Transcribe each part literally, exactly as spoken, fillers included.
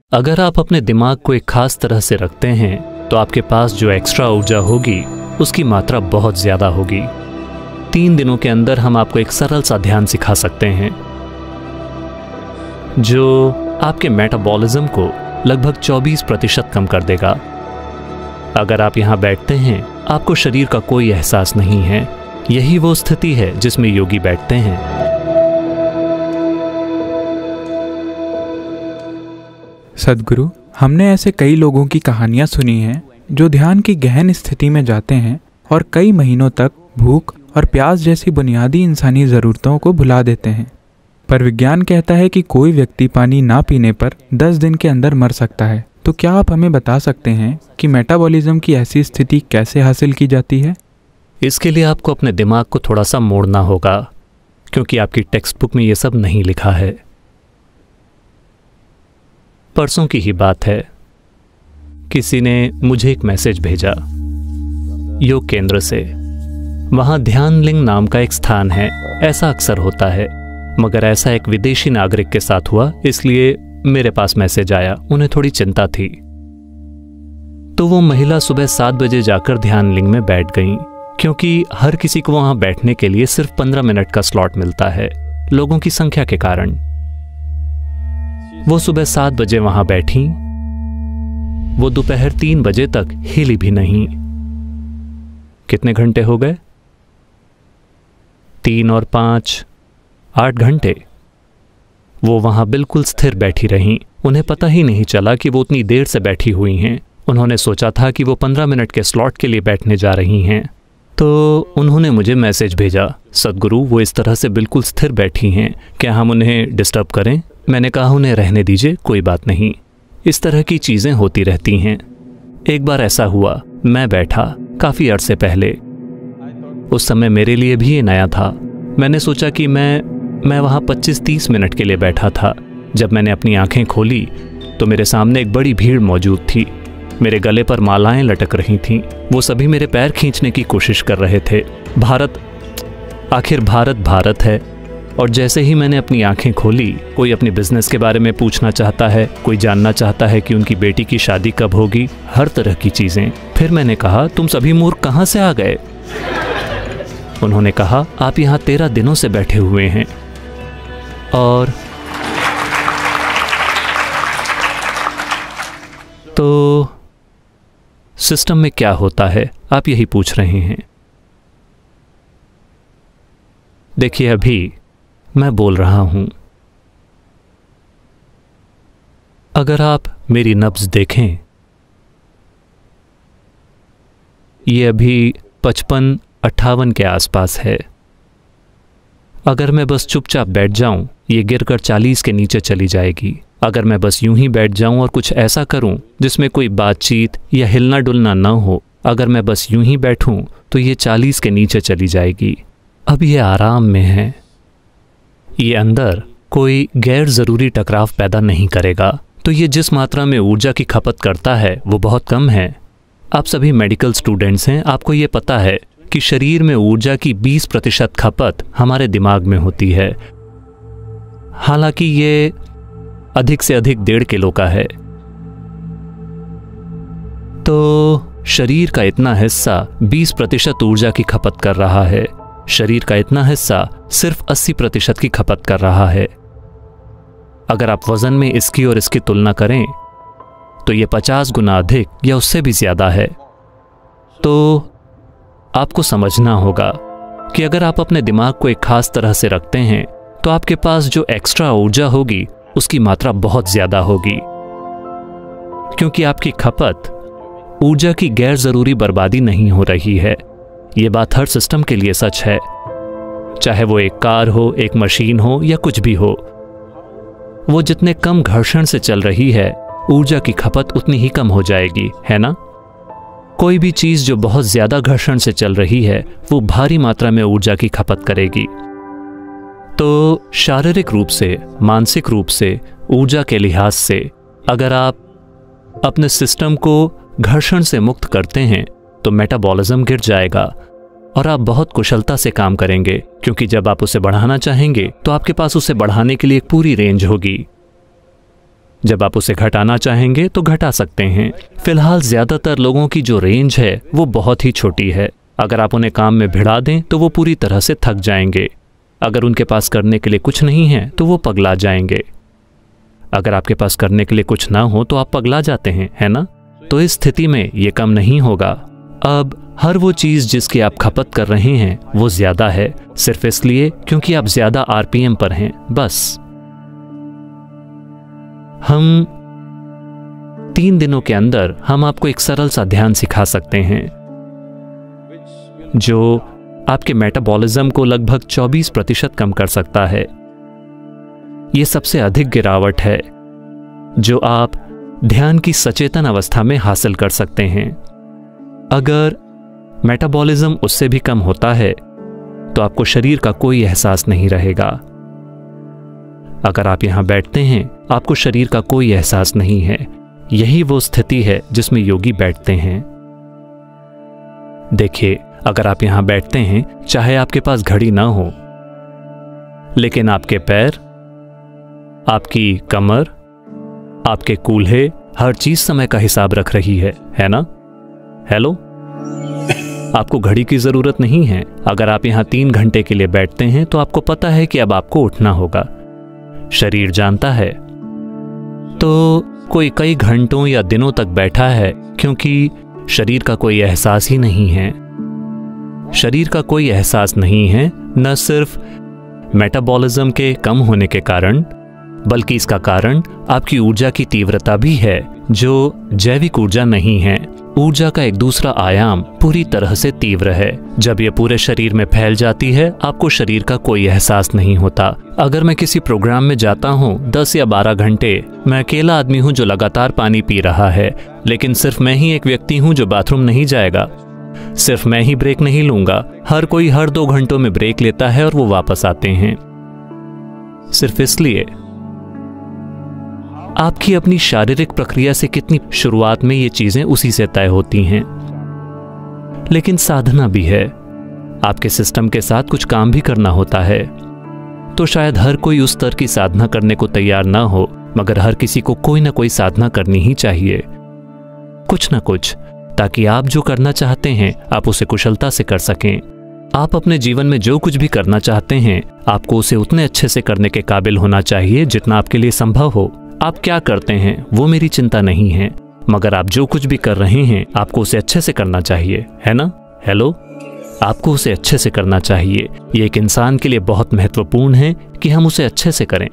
अगर आप अपने दिमाग को एक खास तरह से रखते हैं तो आपके पास जो एक्स्ट्रा ऊर्जा होगी उसकी मात्रा बहुत ज्यादा होगी। तीन दिनों के अंदर हम आपको एक सरल सा ध्यान सिखा सकते हैं जो आपके मेटाबॉलिज्म को लगभग चौबीस प्रतिशत कम कर देगा। अगर आप यहां बैठते हैं, आपको शरीर का कोई एहसास नहीं है। यही वो स्थिति है जिसमें योगी बैठते हैं। सद्गुरु, हमने ऐसे कई लोगों की कहानियां सुनी हैं जो ध्यान की गहन स्थिति में जाते हैं और कई महीनों तक भूख और प्यास जैसी बुनियादी इंसानी ज़रूरतों को भुला देते हैं। पर विज्ञान कहता है कि कोई व्यक्ति पानी ना पीने पर दस दिन के अंदर मर सकता है। तो क्या आप हमें बता सकते हैं कि मेटाबॉलिज्म की ऐसी स्थिति कैसे हासिल की जाती है? इसके लिए आपको अपने दिमाग को थोड़ा सा मोड़ना होगा, क्योंकि आपकी टेक्स्ट बुक में ये सब नहीं लिखा है। परसों की ही बात है, किसी ने मुझे एक मैसेज भेजा योग केंद्र से। वहां ध्यान लिंग नाम का एक स्थान है। ऐसा अक्सर होता है, मगर ऐसा एक विदेशी नागरिक के साथ हुआ, इसलिए मेरे पास मैसेज आया। उन्हें थोड़ी चिंता थी, तो वो महिला सुबह सात बजे जाकर ध्यान लिंग में बैठ गई, क्योंकि हर किसी को वहां बैठने के लिए सिर्फ पंद्रह मिनट का स्लॉट मिलता है, लोगों की संख्या के कारण। वो सुबह सात बजे वहां बैठी। वो दोपहर तीन बजे तक हिली भी नहीं। कितने घंटे हो गए? तीन और पांच, आठ घंटे। वो वहां बिल्कुल स्थिर बैठी रहीं। उन्हें पता ही नहीं चला कि वो उतनी देर से बैठी हुई हैं। उन्होंने सोचा था कि वो पंद्रह मिनट के स्लॉट के लिए बैठने जा रही हैं। तो उन्होंने मुझे मैसेज भेजा, सद्गुरु वो इस तरह से बिल्कुल स्थिर बैठी हैं, क्या हम उन्हें डिस्टर्ब करें? मैंने कहा उन्हें रहने दीजिए, कोई बात नहीं। इस तरह की चीज़ें होती रहती हैं। एक बार ऐसा हुआ, मैं बैठा काफ़ी अरसे पहले। उस समय मेरे लिए भी ये नया था। मैंने सोचा कि मैं मैं वहाँ पच्चीस तीस मिनट के लिए बैठा था। जब मैंने अपनी आंखें खोली तो मेरे सामने एक बड़ी भीड़ मौजूद थी। मेरे गले पर मालाएं लटक रही थीं। वो सभी मेरे पैर खींचने की कोशिश कर रहे थे। भारत, आखिर भारत भारत है। और जैसे ही मैंने अपनी आंखें खोली, कोई अपने बिजनेस के बारे में पूछना चाहता है, कोई जानना चाहता है कि उनकी बेटी की शादी कब होगी, हर तरह की चीज़ें। फिर मैंने कहा, तुम सभी मूर्ख कहाँ से आ गए? उन्होंने कहा, आप यहाँ तेरह दिनों से बैठे हुए हैं। और तो सिस्टम में क्या होता है, आप यही पूछ रहे हैं। देखिए, अभी मैं बोल रहा हूं। अगर आप मेरी नब्ज देखें, ये अभी पचपन अट्ठावन के आसपास है। अगर मैं बस चुपचाप बैठ जाऊं, ये गिरकर चालीस के नीचे चली जाएगी। अगर मैं बस यूं ही बैठ जाऊं और कुछ ऐसा करूं जिसमें कोई बातचीत या हिलना डुलना ना हो, अगर मैं बस यूं ही बैठूं तो ये चालीस के नीचे चली जाएगी। अब ये आराम में है। ये अंदर कोई गैर ज़रूरी टकराव पैदा नहीं करेगा। तो ये जिस मात्रा में ऊर्जा की खपत करता है वो बहुत कम है। आप सभी मेडिकल स्टूडेंट्स हैं, आपको ये पता है कि शरीर में ऊर्जा की बीस प्रतिशत खपत हमारे दिमाग में होती है। हालांकि ये अधिक से अधिक डेढ़ किलो का है। तो शरीर का इतना हिस्सा बीस प्रतिशत ऊर्जा की खपत कर रहा है। शरीर का इतना हिस्सा सिर्फ अस्सी प्रतिशत की खपत कर रहा है। अगर आप वजन में इसकी और इसकी तुलना करें तो यह पचास गुना अधिक या उससे भी ज्यादा है। तो आपको समझना होगा कि अगर आप अपने दिमाग को एक खास तरह से रखते हैं तो आपके पास जो एक्स्ट्रा ऊर्जा होगी उसकी मात्रा बहुत ज्यादा होगी, क्योंकि आपकी खपत ऊर्जा की गैर जरूरी बर्बादी नहीं हो रही है। यह बात हर सिस्टम के लिए सच है, चाहे वो एक कार हो, एक मशीन हो या कुछ भी हो। वो जितने कम घर्षण से चल रही है, ऊर्जा की खपत उतनी ही कम हो जाएगी, है ना? कोई भी चीज जो बहुत ज्यादा घर्षण से चल रही है वो भारी मात्रा में ऊर्जा की खपत करेगी। तो शारीरिक रूप से, मानसिक रूप से, ऊर्जा के लिहाज से अगर आप अपने सिस्टम को घर्षण से मुक्त करते हैं तो मेटाबॉलिज्म गिर जाएगा और आप बहुत कुशलता से काम करेंगे, क्योंकि जब आप उसे बढ़ाना चाहेंगे तो आपके पास उसे बढ़ाने के लिए एक पूरी रेंज होगी। जब आप उसे घटाना चाहेंगे तो घटा सकते हैं। फिलहाल ज़्यादातर लोगों की जो रेंज है वो बहुत ही छोटी है। अगर आप उन्हें काम में भिड़ा दें तो वो पूरी तरह से थक जाएंगे। अगर उनके पास करने के लिए कुछ नहीं है तो वो पगला जाएंगे। अगर आपके पास करने के लिए कुछ ना हो तो आप पगला जाते हैं, है ना? तो इस स्थिति में ये कम नहीं होगा। अब हर वो चीज़ जिसकी आप खपत कर रहे हैं वो ज़्यादा है, सिर्फ इसलिए क्योंकि आप ज़्यादा आरपीएम पर हैं, बस। हम तीन दिनों के अंदर हम आपको एक सरल सा ध्यान सिखा सकते हैं जो आपके मेटाबॉलिज्म को लगभग चौबीस प्रतिशत कम कर सकता है। यह सबसे अधिक गिरावट है जो आप ध्यान की सचेतन अवस्था में हासिल कर सकते हैं। अगर मेटाबॉलिज्म उससे भी कम होता है तो आपको शरीर का कोई एहसास नहीं रहेगा। अगर आप यहां बैठते हैं, आपको शरीर का कोई एहसास नहीं है। यही वो स्थिति है जिसमें योगी बैठते हैं। देखिए, अगर आप यहां बैठते हैं, चाहे आपके पास घड़ी ना हो, लेकिन आपके पैर, आपकी कमर, आपके कूल्हे, हर चीज समय का हिसाब रख रही है, है ना? हेलो, आपको घड़ी की जरूरत नहीं है। अगर आप यहां तीन घंटे के लिए बैठते हैं तो आपको पता है कि अब आपको उठना होगा। शरीर जानता है। तो कोई कई घंटों या दिनों तक बैठा है क्योंकि शरीर का कोई एहसास ही नहीं है। शरीर का कोई एहसास नहीं है, न सिर्फ मेटाबॉलिज्म के कम होने के कारण, बल्कि इसका कारण आपकी ऊर्जा की तीव्रता भी है, जो जैविक ऊर्जा नहीं है। ऊर्जा का एक दूसरा आयाम पूरी तरह से तीव्र है। जब यह पूरे शरीर में फैल जाती है, आपको शरीर का कोई एहसास नहीं होता। अगर मैं किसी प्रोग्राम में जाता हूँ दस या बारह घंटे, मैं अकेला आदमी हूँ जो लगातार पानी पी रहा है, लेकिन सिर्फ मैं ही एक व्यक्ति हूँ जो बाथरूम नहीं जाएगा। सिर्फ मैं ही ब्रेक नहीं लूंगा। हर कोई हर दो घंटों में ब्रेक लेता है और वो वापस आते हैं। सिर्फ इसलिए आपकी अपनी शारीरिक प्रक्रिया से कितनी शुरुआत में ये चीजें उसी से तय होती हैं। लेकिन साधना भी है, आपके सिस्टम के साथ कुछ काम भी करना होता है। तो शायद हर कोई उस स्तर की साधना करने को तैयार ना हो, मगर हर किसी को कोई ना कोई साधना करनी ही चाहिए, कुछ ना कुछ, ताकि आप जो करना चाहते हैं आप उसे कुशलता से कर सकें। आप अपने जीवन में जो कुछ भी करना चाहते हैं, आपको उसे उतने अच्छे से करने के काबिल होना चाहिए जितना आपके लिए संभव हो। आप क्या करते हैं वो मेरी चिंता नहीं है, मगर आप जो कुछ भी कर रहे हैं आपको उसे अच्छे से करना चाहिए, है ना? हेलो, आपको उसे अच्छे से करना चाहिए। ये एक इंसान के लिए बहुत महत्वपूर्ण है कि हम उसे अच्छे से करें।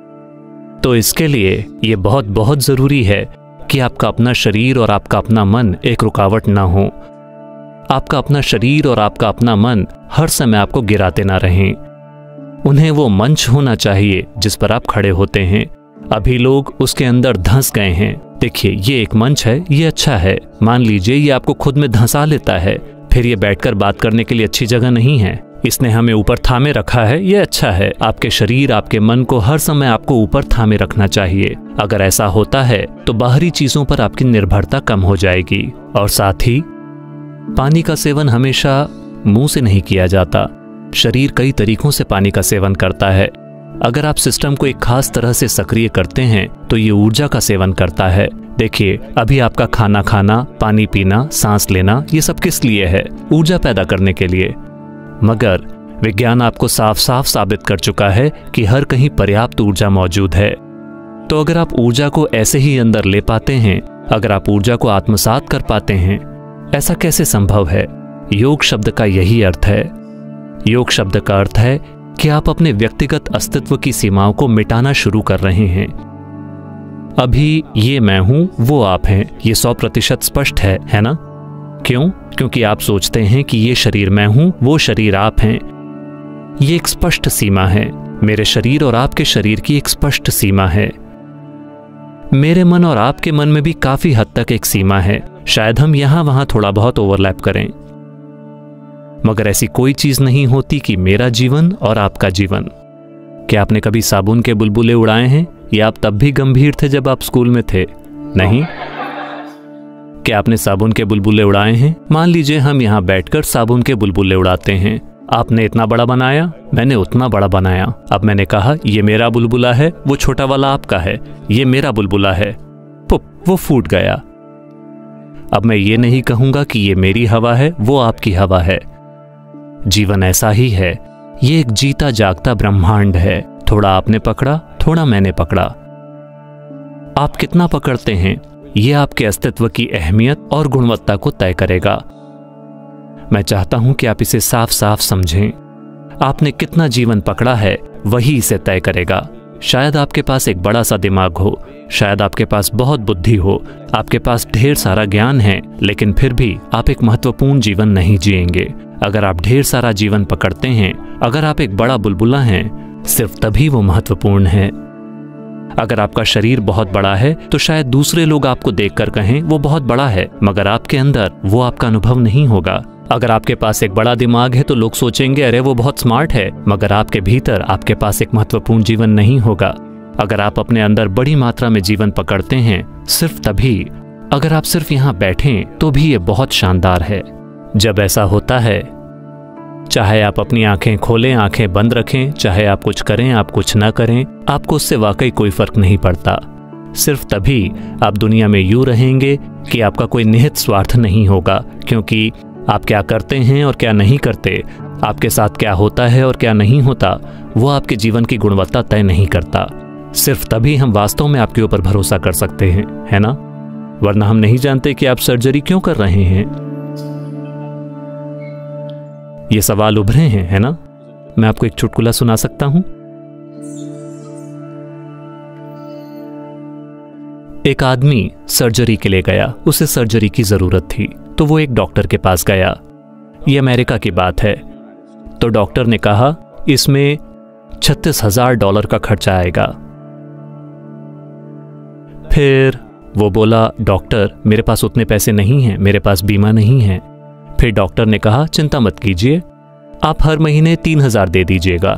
तो इसके लिए ये बहुत बहुत जरूरी है कि आपका अपना शरीर और आपका अपना मन एक रुकावट ना हो। आपका अपना शरीर और आपका अपना मन हर समय आपको गिराते ना रहें। उन्हें वो मंच होना चाहिए जिस पर आप खड़े होते हैं। अभी लोग उसके अंदर धंस गए हैं। देखिए, ये एक मंच है, ये अच्छा है। मान लीजिए ये आपको खुद में धंसा लेता है, फिर ये बैठकर बात करने के लिए अच्छी जगह नहीं है। इसने हमें ऊपर थामे रखा है, ये अच्छा है। आपके शरीर, आपके मन को हर समय आपको ऊपर थामे रखना चाहिए। अगर ऐसा होता है तो बाहरी चीजों पर आपकी निर्भरता कम हो जाएगी। और साथ ही पानी का सेवन हमेशा मुंह से नहीं किया जाता। शरीर कई तरीकों से पानी का सेवन करता है। अगर आप सिस्टम को एक खास तरह से सक्रिय करते हैं तो ये ऊर्जा का सेवन करता है। देखिए, अभी आपका खाना खाना, पानी पीना, सांस लेना, ये सब किस लिए है? ऊर्जा पैदा करने के लिए। मगर विज्ञान आपको साफ साफ साबित कर चुका है कि हर कहीं पर्याप्त ऊर्जा मौजूद है। तो अगर आप ऊर्जा को ऐसे ही अंदर ले पाते हैं, अगर आप ऊर्जा को आत्मसात कर पाते हैं, ऐसा कैसे संभव है? योग शब्द का यही अर्थ है। योग शब्द का अर्थ है कि आप अपने व्यक्तिगत अस्तित्व की सीमाओं को मिटाना शुरू कर रहे हैं। अभी ये मैं हूं, वो आप हैं, ये सौ प्रतिशत स्पष्ट है, है ना? क्यों? क्योंकि आप सोचते हैं कि ये शरीर मैं हूं, वो शरीर आप हैं। ये एक स्पष्ट सीमा है। मेरे शरीर और आपके शरीर की एक स्पष्ट सीमा है। मेरे मन और आपके मन में भी काफी हद तक एक सीमा है। शायद हम यहां वहां थोड़ा बहुत ओवरलैप करें, मगर ऐसी कोई चीज नहीं होती कि मेरा जीवन और आपका जीवन। क्या आपने कभी साबुन के बुलबुले उड़ाए हैं? या आप तब भी गंभीर थे जब आप स्कूल में थे? नहीं। क्या आपने साबुन के बुलबुले उड़ाए हैं? मान लीजिए हम यहां बैठकर साबुन के बुलबुले उड़ाते हैं। आपने इतना बड़ा बनाया, मैंने उतना बड़ा बनाया। अब मैंने कहा ये मेरा बुलबुला है, वो छोटा वाला आपका है, ये मेरा बुलबुला है। पुप, वो फूट गया। अब मैं ये नहीं कहूंगा कि ये मेरी हवा है, वो आपकी हवा है। जीवन ऐसा ही है, ये एक जीता जागता ब्रह्मांड है। थोड़ा आपने पकड़ा, थोड़ा मैंने पकड़ा। आप कितना पकड़ते हैं, ये आपके अस्तित्व की अहमियत और गुणवत्ता को तय करेगा। मैं चाहता हूं कि आप इसे साफ साफ समझें। आपने कितना जीवन पकड़ा है, वही इसे तय करेगा। शायद आपके पास एक बड़ा सा दिमाग हो, शायद आपके पास बहुत बुद्धि हो, आपके पास ढेर सारा ज्ञान है, लेकिन फिर भी आप एक महत्वपूर्ण जीवन नहीं जिएंगे। अगर आप ढेर सारा जीवन पकड़ते हैं, अगर आप एक बड़ा बुलबुला हैं, सिर्फ तभी वो महत्वपूर्ण है। अगर आपका शरीर बहुत बड़ा है तो शायद दूसरे लोग आपको देखकर कहें वो बहुत बड़ा है, मगर आपके अंदर वो आपका अनुभव नहीं होगा। अगर आपके पास एक बड़ा दिमाग है तो लोग सोचेंगे अरे वो बहुत स्मार्ट है, मगर आपके भीतर आपके पास एक महत्वपूर्ण जीवन नहीं होगा। अगर आप अपने अंदर बड़ी मात्रा में जीवन पकड़ते हैं, सिर्फ तभी, अगर आप सिर्फ यहाँ बैठें तो भी ये बहुत शानदार है। जब ऐसा होता है, चाहे आप अपनी आंखें खोलें, आंखें बंद रखें, चाहे आप कुछ करें, आप कुछ ना करें, आपको उससे वाकई कोई फर्क नहीं पड़ता। सिर्फ तभी आप दुनिया में यूं रहेंगे कि आपका कोई निहित स्वार्थ नहीं होगा, क्योंकि आप क्या करते हैं और क्या नहीं करते, आपके साथ क्या होता है और क्या नहीं होता, वो आपके जीवन की गुणवत्ता तय नहीं करता। सिर्फ तभी हम वास्तव में आपके ऊपर भरोसा कर सकते हैं, है ना? वरना हम नहीं जानते कि आप सर्जरी क्यों कर रहे हैं। ये सवाल उभरे हैं, है ना? मैं आपको एक चुटकुला सुना सकता हूं। एक आदमी सर्जरी के लिए गया, उसे सर्जरी की जरूरत थी, तो वो एक डॉक्टर के पास गया। ये अमेरिका की बात है। तो डॉक्टर ने कहा इसमें छत्तीस हजार डॉलर का खर्चा आएगा। फिर वो बोला डॉक्टर मेरे पास उतने पैसे नहीं हैं, मेरे पास बीमा नहीं है। फिर डॉक्टर ने कहा चिंता मत कीजिए, आप हर महीने तीन हजार दे दीजिएगा।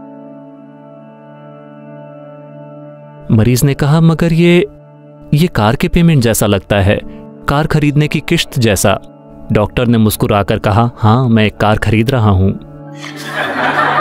मरीज ने कहा मगर ये ये कार के पेमेंट जैसा लगता है, कार खरीदने की किश्त जैसा। डॉक्टर ने मुस्कुराकर कहा हाँ, मैं एक कार खरीद रहा हूं।